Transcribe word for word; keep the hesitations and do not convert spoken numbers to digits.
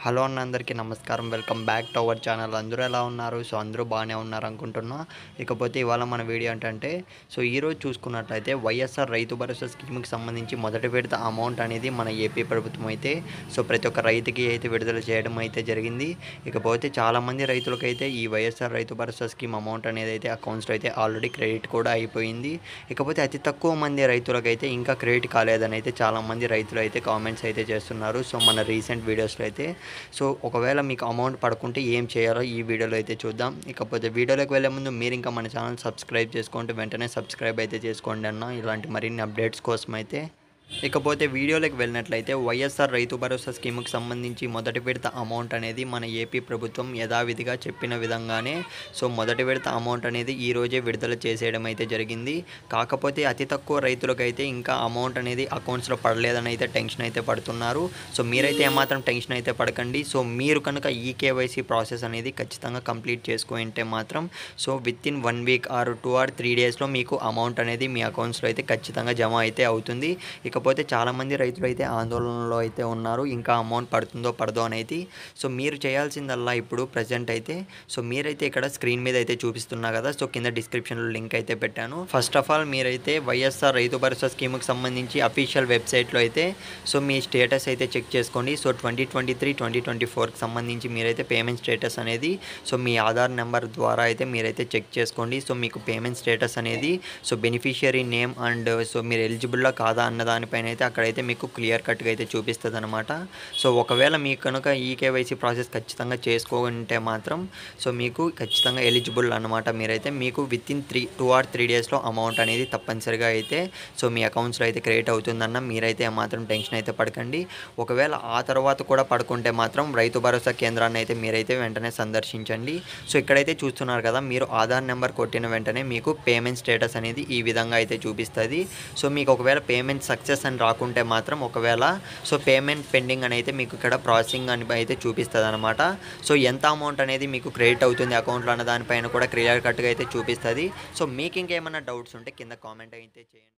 Hello అన్న అందరికీ నమస్కారం. Welcome back to our channel. అందరూ ఎలా ఉన్నారు? సో అందరూ బాగానే ఉన్నారు అనుకుంటున్నా. ఇకపోతే ఇవాళ మన వీడియో ఏంటంటే, సో ఈరోజు చూసుకున్నట్లయితే వైఎస్ఆర్ రైతు భరోసా స్కీమ్కి సంబంధించి మొదటి విడత అమౌంట్ అనేది మన ఏపీ ప్రభుత్వం అయితే సో ప్రతి ఒక్క రైతుకి అయితే విడుదల చేయడం అయితే జరిగింది. ఇకపోతే చాలామంది రైతులకైతే ఈ వైఎస్ఆర్ రైతు భరోసా స్కీమ్ అమౌంట్ అనేది అయితే అకౌంట్స్లో అయితే ఆల్రెడీ క్రెడిట్ కూడా అయిపోయింది. ఇకపోతే అతి తక్కువ మంది రైతులకైతే ఇంకా క్రెడిట్ కాలేదని అయితే చాలామంది రైతులు అయితే కామెంట్స్ అయితే చేస్తున్నారు. సో మన రీసెంట్ వీడియోస్లో అయితే సో ఒకవేళ మీకు అమౌంట్ పడకుంటే ఏం చేయాలో ఈ వీడియోలో అయితే చూద్దాం. ఇకపోతే వీడియోలోకి వెళ్ళే ముందు మీరు ఇంకా మన ఛానల్ సబ్స్క్రైబ్ చేసుకుంటే వెంటనే సబ్స్క్రైబ్ అయితే చేసుకోండి అన్న, ఇలాంటి మరిన్ని అప్డేట్స్ కోసం అయితే. ఇకపోతే వీడియోలోకి వెళ్ళినట్లయితే వైఎస్ఆర్ రైతు భరోసా స్కీమ్కి సంబంధించి మొదటి విడత అమౌంట్ అనేది మన ఏపీ ప్రభుత్వం యథావిధిగా చెప్పిన విధంగానే సో మొదటి విడత అమౌంట్ అనేది ఈరోజే విడుదల చేసేయడం అయితే జరిగింది. కాకపోతే అతి తక్కువ రైతులకైతే ఇంకా అమౌంట్ అనేది అకౌంట్స్లో పడలేదని అయితే టెన్షన్ అయితే పడుతున్నారు. సో మీరైతే ఏమాత్రం టెన్షన్ అయితే పడకండి. సో మీరు కనుక ఈ కేవైసీ ప్రాసెస్ అనేది ఖచ్చితంగా కంప్లీట్ చేసుకుంటే మాత్రం so within one week or two or three డేస్లో మీకు అమౌంట్ అనేది మీ అకౌంట్స్లో అయితే ఖచ్చితంగా జమ అయితే అవుతుంది. ఇక ఇకపోతే చాలామంది రైతులు అయితే ఆందోళనలో అయితే ఉన్నారు, ఇంకా అమౌంట్ పడుతుందో పడదో అని అయితే. సో మీరు చేయాల్సిందల్లా ఇప్పుడు ప్రజెంట్ అయితే సో మీరైతే ఇక్కడ స్క్రీన్ మీద అయితే చూపిస్తున్నా కదా, సో కింద డిస్క్రిప్షన్లో లింక్ అయితే పెట్టాను. ఫస్ట్ ఆఫ్ ఆల్ మీరైతే వైఎస్ఆర్ రైతు భరోసా స్కీమ్కి సంబంధించి అఫీషియల్ వెబ్సైట్లో అయితే సో మీ స్టేటస్ అయితే చెక్ చేసుకోండి. So twenty twenty three twenty twenty ఫోర్కి సంబంధించి మీరైతే పేమెంట్ స్టేటస్ అనేది సో మీ ఆధార్ నెంబర్ ద్వారా అయితే మీరైతే చెక్ చేసుకోండి. సో మీకు పేమెంట్ స్టేటస్ అనేది so beneficiary name and so మీరు ఎలిజిబుల్లా కాదా అన్న దాని పైన అయితే అక్కడైతే మీకు క్లియర్ కట్గా అయితే చూపిస్తుంది అనమాట. సో ఒకవేళ మీకు కనుక ఈ కేవైసీ ప్రాసెస్ ఖచ్చితంగా చేసుకోకుంటే మాత్రం సో మీకు ఖచ్చితంగా ఎలిజిబుల్ అనమాట. మీరైతే మీకు within three two or three డేస్లో అమౌంట్ అనేది తప్పనిసరిగా అయితే సో మీ అకౌంట్స్లో అయితే క్రియేట్ అవుతుందన్న మీరైతే మాత్రం టెన్షన్ అయితే పడకండి. ఒకవేళ ఆ తర్వాత కూడా పడుకుంటే మాత్రం రైతు భరోసా కేంద్రాన్ని అయితే మీరైతే వెంటనే సందర్శించండి. సో ఇక్కడైతే చూస్తున్నారు కదా, మీరు ఆధార్ నెంబర్ కొట్టిన వెంటనే మీకు పేమెంట్ స్టేటస్ అనేది ఈ విధంగా అయితే చూపిస్తుంది. సో మీకు ఒకవేళ పేమెంట్ సక్సెస్ అని రాకుంటే మాత్రం ఒకవేళ సో పేమెంట్ పెండింగ్ అని అయితే మీకు ఇక్కడ ప్రాసెసింగ్ అని అయితే చూపిస్తుంది అనమాట. సో ఎంత అమౌంట్ అనేది మీకు క్రెడిట్ అవుతుంది అకౌంట్లో అన్న దానిపైన కూడా క్లియర్ కట్గా అయితే చూపిస్తుంది. సో మీకు ఇంకేమైనా డౌట్స్ ఉంటే కింద కామెంట్ అయితే చేయండి.